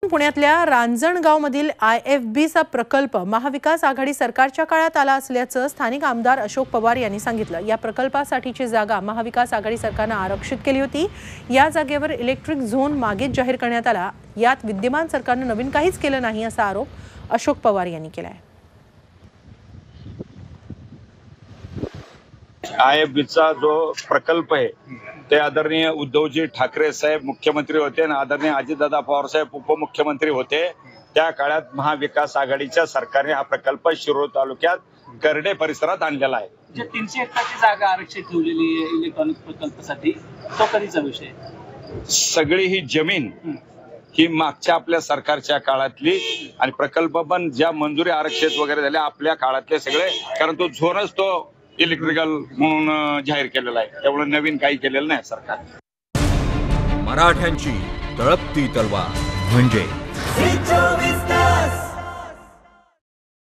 पुण्यातल्या रांजणगावमधील IFBचा प्रकल्प महाविकास आघाडी सरकारच्या काळात आला असल्याचं स्थानिक आमदार अशोक पवार यांनी सांगितलं। या प्रकल्पासाठीची जागा महाविकास आघाडी सरकारने आरक्षित केली होती। या जागेवर इलेक्ट्रिक झोन मागेच जाहीर करण्यात आला। यात विद्यमान सरकारने नवीन काहीच केलं नाही असा आरोप अशोक पवार यांनी केला आहे। IFBचा जो प्रकल्प आहे ते आदरणीय उद्धवजी ठाकरे साहेब मुख्यमंत्री होते आणि आदरणीय अजितदादा पवार साहेब उपमुख्यमंत्री होते। त्या काळात महाविकास आघाडीच्या सरकारने हा प्रकल्प शिरूर तालुक्यात करडे परिसरात आणलेला आहे। जे 300 एकरची जागा आरक्षित ठेवलेली आहे इलेक्ट्रॉनिक प्रकल्पासाठी, तो कधीचा विषय? सगळी ही जमीन ही मागच्या आपल्या सरकारच्या काळातली आणि प्रकल्प पण ज्या मंजुरी आरक्षित वगैरे झाल्या आपल्या काळातले सगळे, कारण तो झोनच तो इलेक्ट्रिकल म्हणून जाहीर केलेला आहे। त्यामुळे नवीन काही केलेलं नाही सरकार। मराठ्यांची तळपती तलवार म्हणजे